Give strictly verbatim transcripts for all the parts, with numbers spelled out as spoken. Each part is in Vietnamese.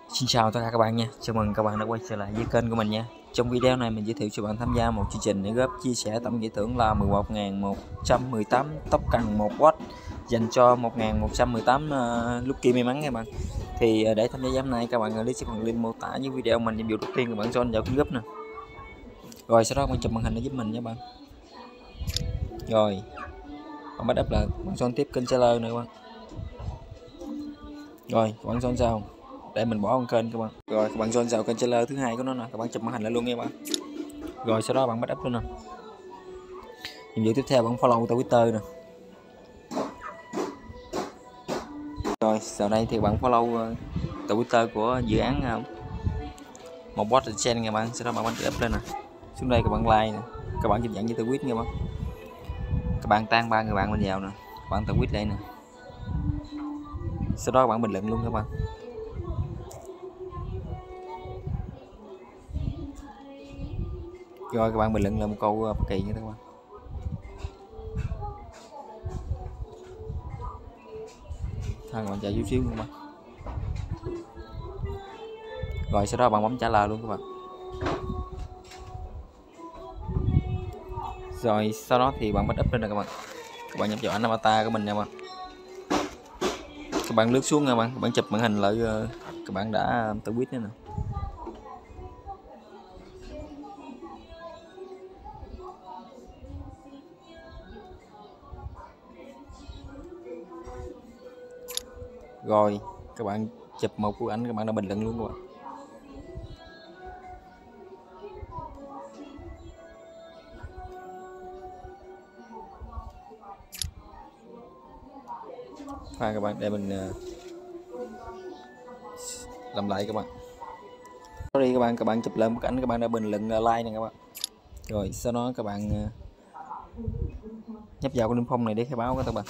Xin chào tất cả các bạn nha, chào mừng các bạn đã quay trở lại với kênh của mình nha. Trong video này mình giới thiệu cho bạn tham gia một chương trình để góp chia sẻ tổng giải thưởng là mười một nghìn một trăm mười tám tốc cần một watt dành cho một nghìn một trăm mười tám uh, lucky may mắn các bạn. Thì uh, để tham gia giám này các bạn click phần link mô tả dưới video mình, nhiệm vụ đầu tiên các bạn join vào kênh group nè. Rồi sau đó bạn chụp màn hình để giúp mình nha bạn. Rồi bạn bắt up là bạn join tiếp kênh trailer nữa các bạn. Rồi các bạn join vào để mình bỏ con kênh các bạn. Rồi các bạn join vào kênh trailer thứ hai của nó nè, các bạn chụp màn hình lại luôn nha bạn. Rồi sau đó bạn bắt up luôn nè. Nhiệm vụ tiếp theo bạn follow Twitter nè. Rồi sau đây thì bạn follow uh, Twitter của dự án uh, một bot chain nha bạn. Sau đó bạn bắt up lên nè. Xuống đây các bạn like nè, các bạn chụp dẫn với tweet nha bạn. Các bạn tăng ba người bạn mình vào nè, các bạn tweet lại nè. Sau đó các bạn bình luận luôn các bạn. Rồi các bạn bình luận là một câu uh, kỳ nha các bạn. Thôi các bạn chờ chút xíu các bạn. Rồi sau đó bạn bấm trả lời luôn các bạn. Rồi sau đó thì bạn bắt up lên rồi các bạn. Các bạn nhập vào ảnh avatar của mình nha các bạn. Các bạn lướt xuống nha các bạn, các bạn chụp màn hình lại uh, các bạn đã uh, tweet nữa nè. Rồi các bạn chụp một bức ảnh, các bạn đã bình luận luôn các bạn. Khoan các bạn để mình uh, làm lại các bạn. Sau đi các bạn, các bạn chụp lên bức ảnh, các bạn đã bình luận uh, like nè các bạn. Rồi sau đó các bạn uh, nhấp vào cái niêm phong này để khai báo các bạn.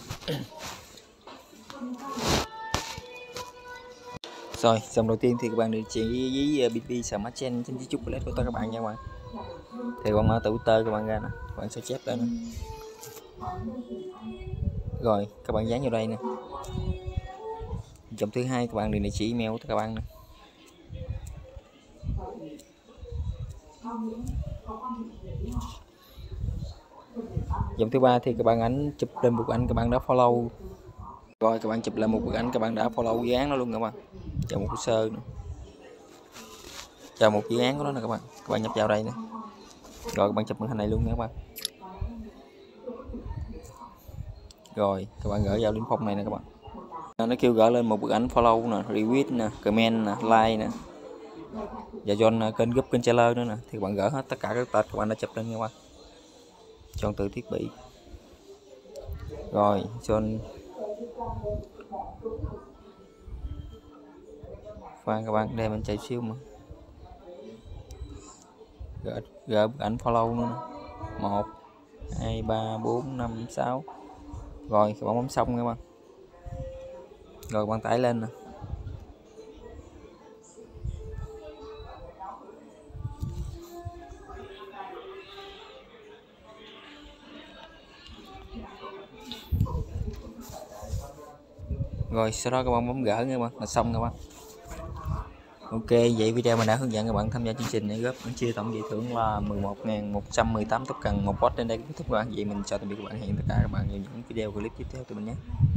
Rồi dòng đầu tiên thì các bạn địa chỉ với bê pê Smart Chain trên chiếc chúc của tôi các bạn nha các bạn. Thì bạn mở Twitter các bạn ra nè, các bạn sẽ chép lên nè. Rồi các bạn dán vào đây nè. Dòng thứ hai các bạn điền địa chỉ email của các bạn nè. Dòng thứ ba thì các bạn ảnh chụp lên một ảnh các bạn đã follow. Rồi các bạn chụp lại một bức ảnh các bạn đã follow dự án nó luôn các bạn. Vào một hồ sơ nữa. Vào một dự án của nó nè các bạn. Các bạn nhập vào đây nè. Rồi các bạn chụp màn hình này luôn nha các bạn. Rồi các bạn gửi vào link phong này nè các bạn. Nó kêu gửi lên một bức ảnh follow nè, retweet nè, comment nè, like nè. Và join kênh group kênh trailer nữa nè. Thì các bạn gửi hết tất cả các tệp các bạn đã chụp lên nha các bạn. Chọn từ thiết bị. Rồi join. Khoan các bạn, đây mình chạy xíu mà. Gửi, gửi bức ảnh follow nữa nè. một hai ba bốn năm sáu. Rồi các bạn bấm xong các bạn. Rồi các bạn tải lên nè. Rồi sau đó các bạn bấm gỡ các bạn là xong các bạn. Ok, vậy video mình đã hướng dẫn các bạn tham gia chương trình để góp chia tổng giải thưởng là mười một nghìn một trăm mười tám tốc cần một watt. Đến đây kết thúc các bạn. Vậy mình chào tạm biệt các bạn, hẹn tất cả các bạn vào những video clip tiếp theo từ mình nhé.